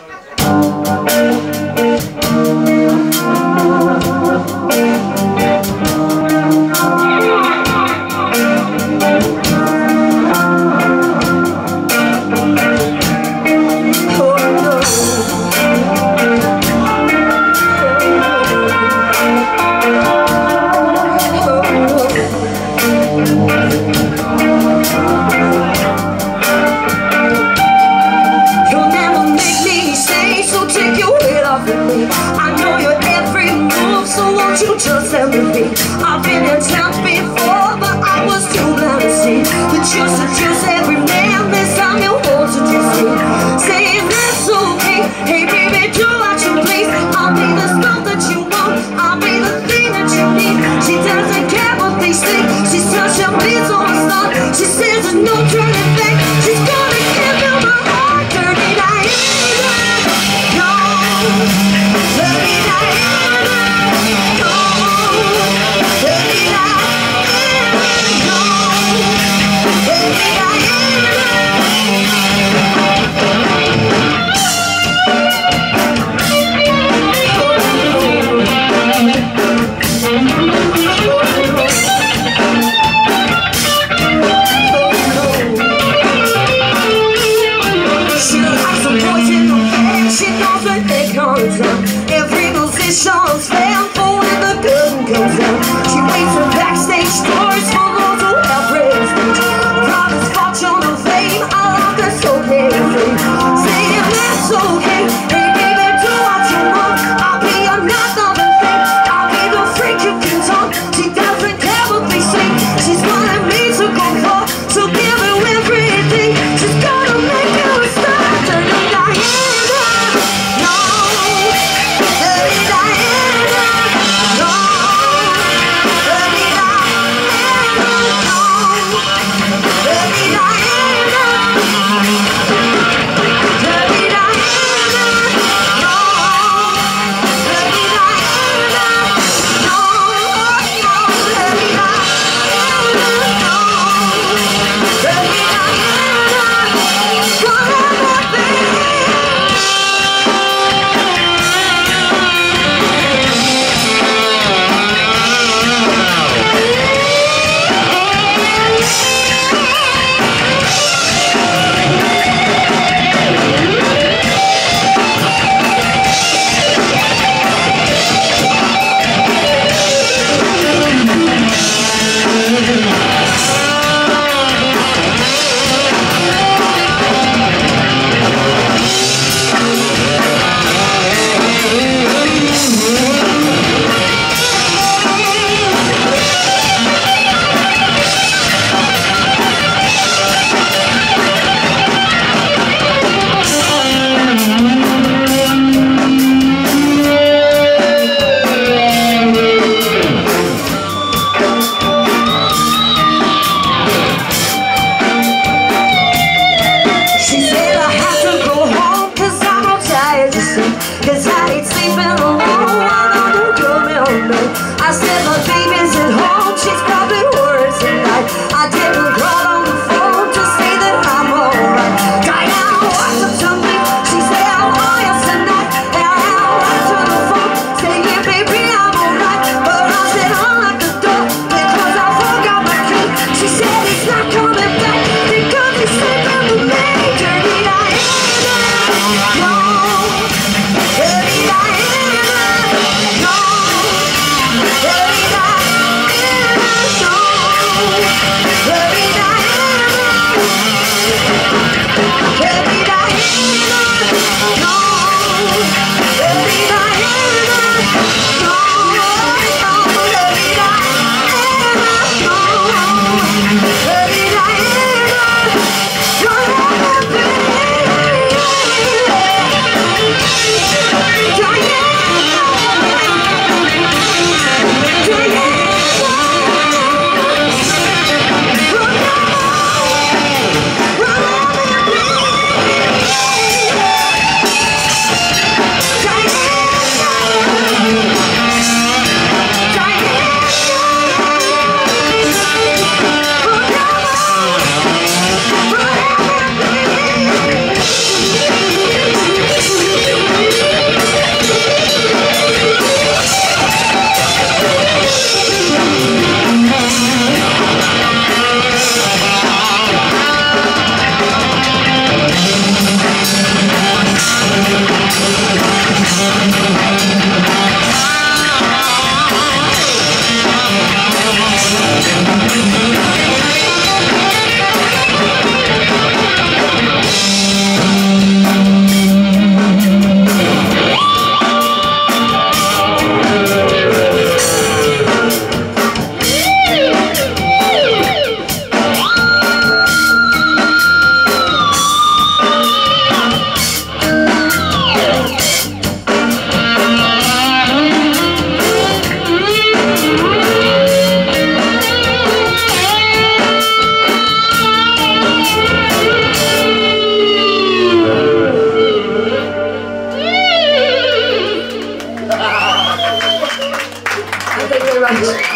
Just let me be. I've been in town before, but I was too blind to see that you seduce every man. This time you want to deceive. Saying that's okay. Hey baby, do what you please. I'll be the stuff that you want. I'll be the thing that you need. She doesn't care what they say. She's such a beat on the sun. She says there's no turning back. She's gonna give you my heart. Dirty Diana. No, dirty Diana. Every musician's fan for when the curtain comes down. She waits for backstage doors for those who have praise. Promise, fortune, and fame. I love this so carefree. Saying that's okay. Hey baby, do what you want. I'll be another thing. I'll be the freak you can talk. She doesn't care what they say. She's wanting me to go far, to give her everything. She's gonna make you a star. Dirty Diana. No. Dirty Diana. No. Dirty Diana. Thank you very much.